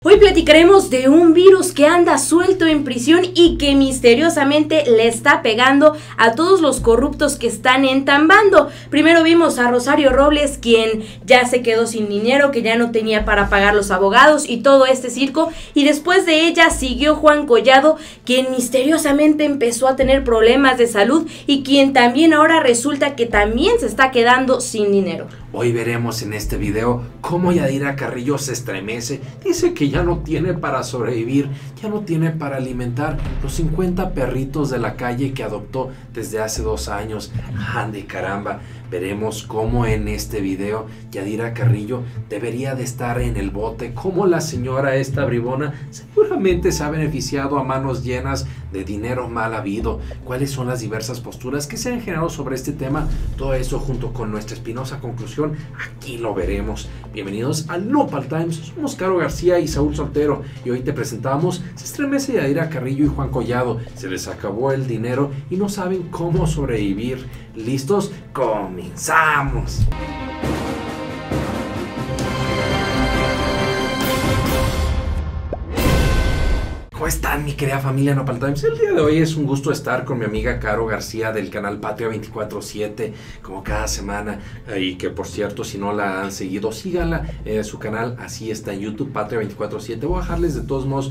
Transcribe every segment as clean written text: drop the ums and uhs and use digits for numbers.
Hoy platicaremos de un virus que anda suelto en prisión y que misteriosamente le está pegando a todos los corruptos que están entambando. Primero vimos a Rosario Robles, quien ya se quedó sin dinero, que ya no tenía para pagar los abogados y todo este circo. Y después de ella siguió Juan Collado, quien misteriosamente empezó a tener problemas de salud y quien también ahora resulta que también se está quedando sin dinero. Hoy veremos en este video cómo Yadira Carrillo se estremece, dice que ya no tiene para sobrevivir, ya no tiene para alimentar los 50 perritos de la calle que adoptó desde hace 2 años. ¡Ande caramba! Veremos cómo en este video Yadira Carrillo debería de estar en el bote, cómo la señora esta bribona seguramente se ha beneficiado a manos llenas de dinero mal habido, cuáles son las diversas posturas que se han generado sobre este tema. Todo eso junto con nuestra espinosa conclusión, aquí lo veremos. Bienvenidos al Nopal Times, somos Caro García y Saúl Soltero y hoy te presentamos: se estremece Yadira Carrillo y Juan Collado, se les acabó el dinero y no saben cómo sobrevivir. ¿Listos? ¡Comenzamos! ¿Cómo están, mi querida familia Nopal Times? El día de hoy es un gusto estar con mi amiga Caro García del canal Patria 24/7, como cada semana. Y que por cierto, si no la han seguido, síganla. Su canal así está en YouTube, Patria 24/7. Voy a dejarles de todos modos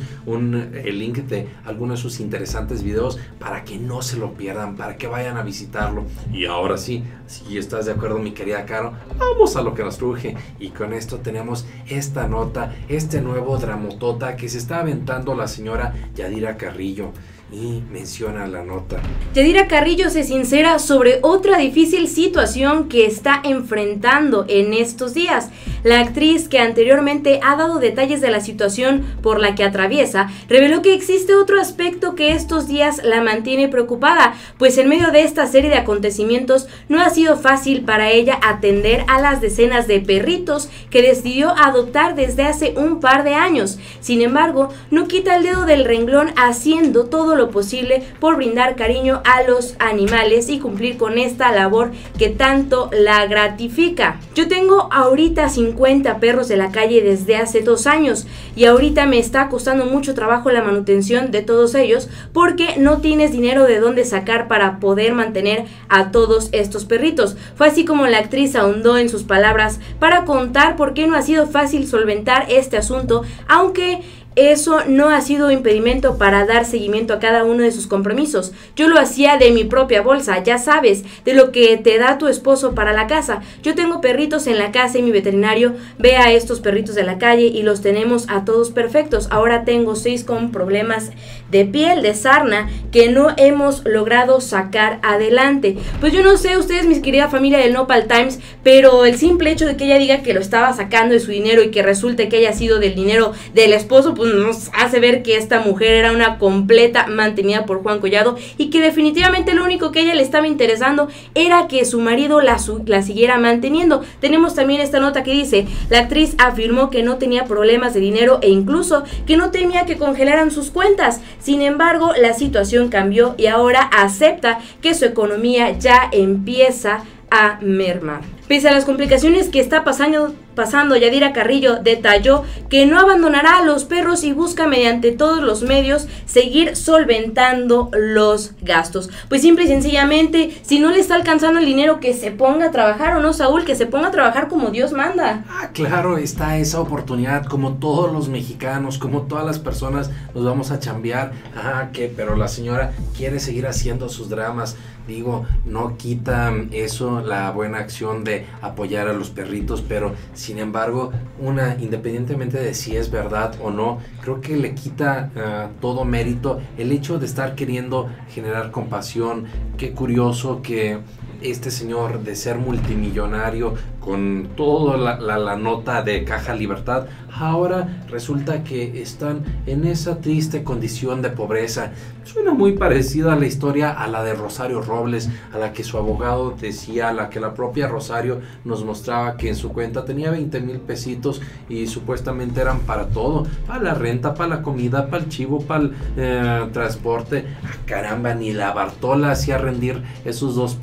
el link de algunos de sus interesantes videos para que no se lo pierdan, para que vayan a visitarlo. Y ahora sí, si estás de acuerdo, mi querida Caro, vamos a lo que nos truje. Y con esto tenemos esta nota, este nuevo dramotota que se está aventando la señora Yadira Carrillo. Y menciona la nota: Yadira Carrillo se sincera sobre otra difícil situación que está enfrentando en estos días. La actriz, que anteriormente ha dado detalles de la situación por la que atraviesa, reveló que existe otro aspecto que estos días la mantiene preocupada, pues en medio de esta serie de acontecimientos no ha sido fácil para ella atender a las decenas de perritos que decidió adoptar desde hace un par de años. Sin embargo, no quita el dedo del renglón, haciendo todo lo posible por brindar cariño a los animales y cumplir con esta labor que tanto la gratifica. Yo tengo ahorita 50 perros de la calle desde hace 2 años y ahorita me está costando mucho trabajo la manutención de todos ellos porque no tienes dinero de dónde sacar para poder mantener a todos estos perritos. Fue así como la actriz ahondó en sus palabras para contar por qué no ha sido fácil solventar este asunto, aunque eso no ha sido impedimento para dar seguimiento a cada uno de sus compromisos. Yo lo hacía de mi propia bolsa, ya sabes, de lo que te da tu esposo para la casa. Yo tengo perritos en la casa y mi veterinario ve a estos perritos de la calle y los tenemos a todos perfectos. Ahora tengo 6 con problemas de piel, de sarna, que no hemos logrado sacar adelante. Pues yo no sé ustedes, mis querida familia del Nopal Times, pero el simple hecho de que ella diga que lo estaba sacando de su dinero y que resulte que haya sido del dinero del esposo, pues nos hace ver que esta mujer era una completa mantenida por Juan Collado y que definitivamente lo único que a ella le estaba interesando era que su marido la siguiera manteniendo. Tenemos también esta nota que dice: la actriz afirmó que no tenía problemas de dinero e incluso que no temía que congelaran sus cuentas. Sin embargo, la situación cambió y ahora acepta que su economía ya empieza a mermar. Pese a las complicaciones que está pasando, Yadira Carrillo detalló que no abandonará a los perros y busca mediante todos los medios seguir solventando los gastos. Pues simple y sencillamente, si no le está alcanzando el dinero, que se ponga a trabajar, ¿o no, Saúl? Que se ponga a trabajar como Dios manda. Claro, está esa oportunidad, como todos los mexicanos, como todas las personas, nos vamos a chambear. Pero la señora quiere seguir haciendo sus dramas. Digo, no quita eso la buena acción de apoyar a los perritos, pero sin embargo, independientemente de si es verdad o no, creo que le quita todo mérito el hecho de estar queriendo generar compasión. Qué curioso que este señor, de ser multimillonario con toda la nota de Caja Libertad, ahora resulta que están en esa triste condición de pobreza. Suena muy parecida a la historia a la de Rosario Robles, a la que su abogado decía, a la que la propia Rosario nos mostraba que en su cuenta tenía 20,000 pesitos y supuestamente eran para todo, para la renta, para la comida, para el chivo, para el transporte. Caramba, ni la Bartola hacía rendir esos 2 pesos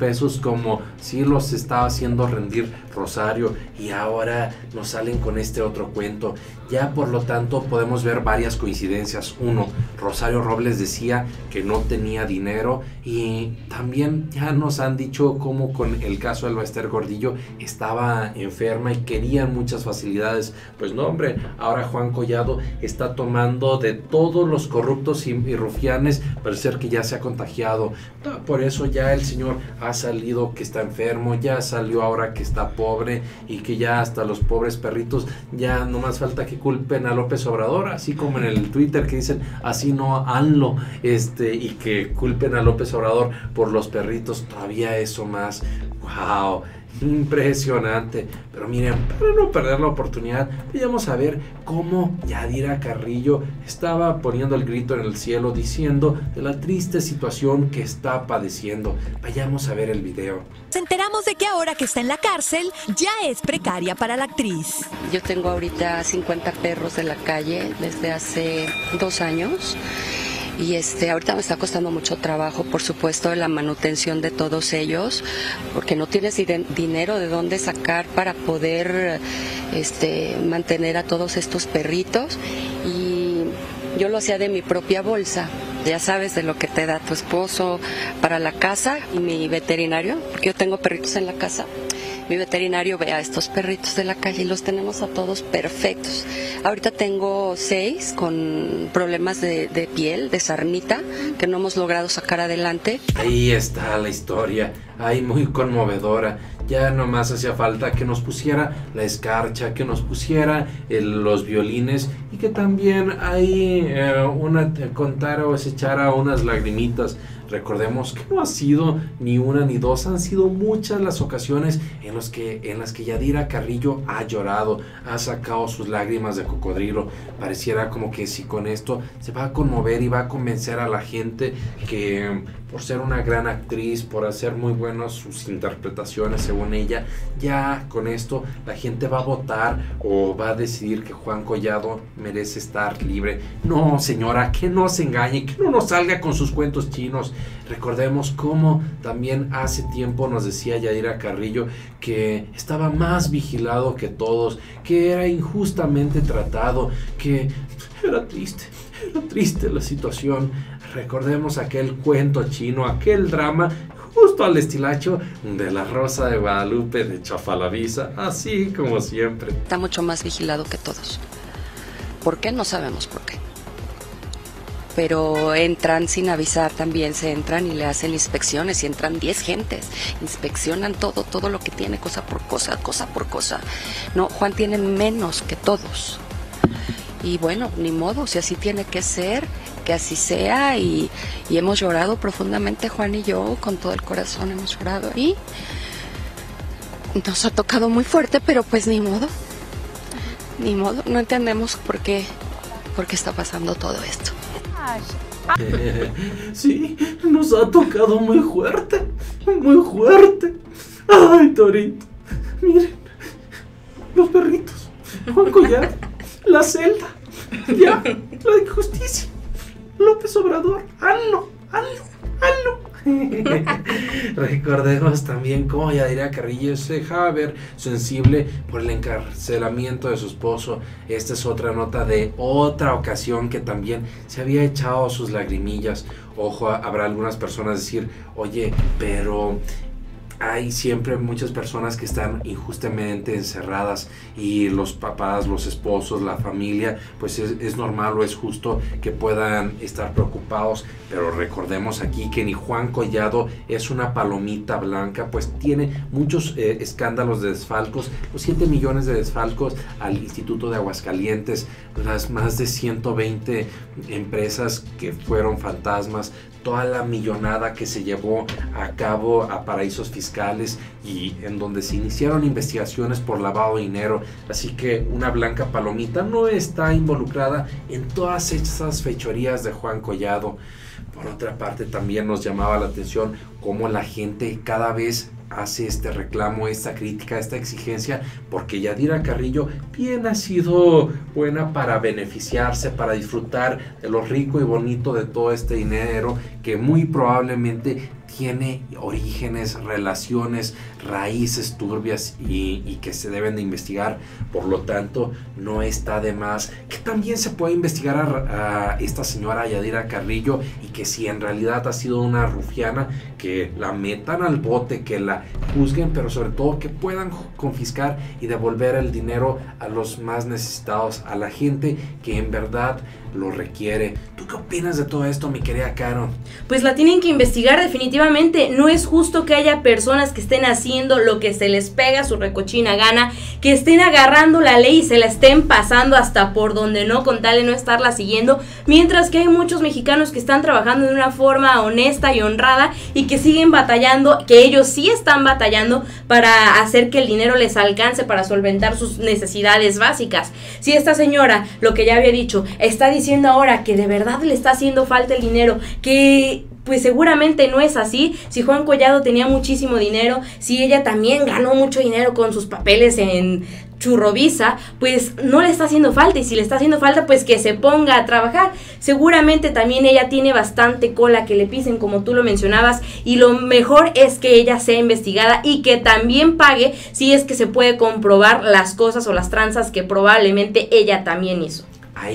como sí los estaba haciendo rendir Rosario, y ahora nos salen con este otro cuento. Ya por lo tanto podemos ver varias coincidencias. Uno, Rosario Robles decía que no tenía dinero, y también ya nos han dicho cómo con el caso de Esther Gordillo estaba enferma y querían muchas facilidades. Pues no, hombre, ahora Juan Collado está tomando de todos los corruptos y rufianes, parece ser que ya se ha contagiado. Por eso ya el señor ha salido que está enfermo, ya salió ahora que está pobre, y que ya hasta los pobres perritos ya no más falta que culpen a López Obrador, así como en el Twitter que dicen así no ANLO, y que culpen a López Obrador por los perritos, todavía eso más. ¡Wow! Impresionante. Pero miren, para no perder la oportunidad, vayamos a ver cómo Yadira Carrillo estaba poniendo el grito en el cielo diciendo de la triste situación que está padeciendo. Vayamos a ver el video. Nos enteramos de que ahora que está en la cárcel ya es precaria para la actriz. Yo tengo ahorita 50 perros de la calle desde hace 2 años. Y ahorita me está costando mucho trabajo, por supuesto, la manutención de todos ellos, porque no tienes dinero de dónde sacar para poder mantener a todos estos perritos. Y yo lo hacía de mi propia bolsa, ya sabes, de lo que te da tu esposo para la casa, y mi veterinario, porque yo tengo perritos en la casa. Mi veterinario ve a estos perritos de la calle y los tenemos a todos perfectos. Ahorita tengo 6 con problemas de piel, de sarnita, que no hemos logrado sacar adelante. Ahí está la historia, ahí muy conmovedora. Ya nomás hacía falta que nos pusiera la escarcha, que nos pusiera los violines, y que también ahí contara o se echara unas lagrimitas. Recordemos que no ha sido ni una ni dos, han sido muchas las ocasiones en las que Yadira Carrillo ha llorado, ha sacado sus lágrimas de cocodrilo. Pareciera como que si con esto se va a conmover y va a convencer a la gente que por ser una gran actriz, por hacer muy buenas sus interpretaciones según ella, ya con esto la gente va a votar o va a decidir que Juan Collado merece estar libre. No, señora, que no se engañe, que no nos salga con sus cuentos chinos. Recordemos cómo también hace tiempo nos decía Yadira Carrillo que estaba más vigilado que todos, que era injustamente tratado, que era triste la situación. Recordemos aquel cuento chino, aquel drama justo al estilacho de La Rosa de Guadalupe de Chafalavisa, así como siempre. Está mucho más vigilado que todos. ¿Por qué? No sabemos por qué. Pero entran sin avisar, también se entran y le hacen inspecciones, y entran 10 gentes, inspeccionan todo lo que tiene, cosa por cosa. No, Juan tiene menos que todos. Y bueno, ni modo, si así tiene que ser, que así sea, y hemos llorado profundamente, Juan y yo, con todo el corazón hemos llorado, y nos ha tocado muy fuerte, pero pues ni modo, no entendemos por qué está pasando todo esto. Sí, nos ha tocado muy fuerte. Ay, Torito, miren, los perritos, Juan Collado, la celda, ya, la injusticia, López Obrador, ¡Hazlo! Recordemos también cómo Yadira Carrillo se dejaba ver sensible por el encarcelamiento de su esposo. Esta es otra nota de otra ocasión que también se había echado sus lagrimillas. Ojo, habrá algunas personas decir, oye, pero hay siempre muchas personas que están injustamente encerradas, y los papás, los esposos, la familia, pues es normal o es justo que puedan estar preocupados. Pero recordemos aquí que ni Juan Collado es una palomita blanca, pues tiene muchos escándalos de desfalcos, los 7 millones de desfalcos al Instituto de Aguascalientes, las más de 120 empresas que fueron fantasmas, toda la millonada que se llevó a cabo a paraísos fiscales, y en donde se iniciaron investigaciones por lavado de dinero. Así que una blanca palomita no está involucrada en todas esas fechorías de Juan Collado. Por otra parte, también nos llamaba la atención cómo la gente cada vez hace este reclamo, esta crítica, esta exigencia, porque Yadira Carrillo bien ha sido buena para beneficiarse, para disfrutar de lo rico y bonito de todo este dinero que muy probablemente tiene orígenes, relaciones, raíces turbias y que se deben de investigar. Por lo tanto, no está de más que también se puede investigar a esta señora Yadira Carrillo, y que si en realidad ha sido una rufiana, que la metan al bote, que la juzguen, pero sobre todo que puedan confiscar y devolver el dinero a los más necesitados, a la gente que en verdad lo requiere. ¿Tú qué opinas de todo esto, mi querida Caro? Pues la tienen que investigar definitivamente. No es justo que haya personas que estén haciendo lo que se les pega su recochina gana, que estén agarrando la ley y se la estén pasando hasta por donde no, con tal de no estarla siguiendo, mientras que hay muchos mexicanos que están trabajando de una forma honesta y honrada y que siguen batallando, que ellos sí están batallando para hacer que el dinero les alcance para solventar sus necesidades básicas. Si esta señora, lo que ya había dicho, está diciendo ahora que de verdad le está haciendo falta el dinero, que pues seguramente no es así. Si Juan Collado tenía muchísimo dinero, si ella también ganó mucho dinero con sus papeles en Churrovisa, pues no le está haciendo falta, y si le está haciendo falta, pues que se ponga a trabajar. Seguramente también ella tiene bastante cola que le pisen, como tú lo mencionabas, y lo mejor es que ella sea investigada y que también pague si es que se puede comprobar las cosas o las tranzas que probablemente ella también hizo.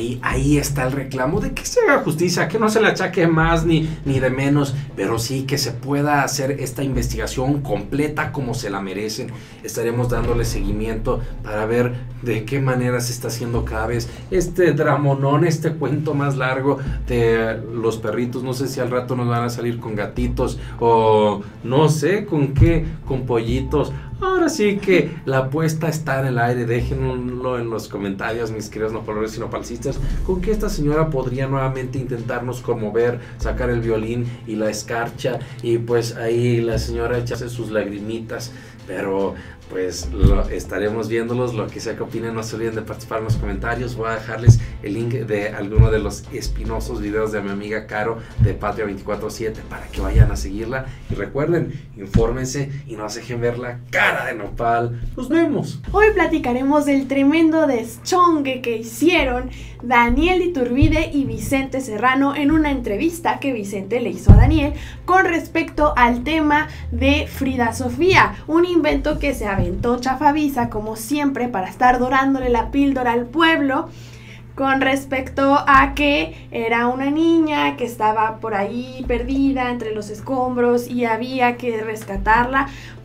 Ahí está el reclamo de que se haga justicia, que no se le achaque más ni de menos, pero sí que se pueda hacer esta investigación completa como se la merecen. Estaremos dándole seguimiento para ver de qué manera se está haciendo cada vez este dramonón, este cuento más largo de los perritos. No sé si al rato nos van a salir con gatitos o no sé con qué, con pollitos. Ahora sí que la apuesta está en el aire. Déjenlo en los comentarios, mis queridos nopaleros y nopalcistas, con que esta señora podría nuevamente intentarnos conmover, sacar el violín y la escarcha, y pues ahí la señora echarse sus lagrimitas. Pero pues estaremos viéndolos. Lo que sea que opinen, no se olviden de participar en los comentarios. Voy a dejarles el link de alguno de los espinosos videos de mi amiga Caro de Patria 24/7 para que vayan a seguirla. Y recuerden, infórmense y no se dejen ver la cara de nopal. Nos vemos. Hoy platicaremos del tremendo deschongue que hicieron Daniel Iturbide y Vicente Serrano en una entrevista que Vicente le hizo a Daniel con respecto al tema de Frida Sofía, un invento que se aventó Chafavisa como siempre para estar dorándole la píldora al pueblo con respecto a que era una niña que estaba por ahí perdida entre los escombros y había que rescatarla.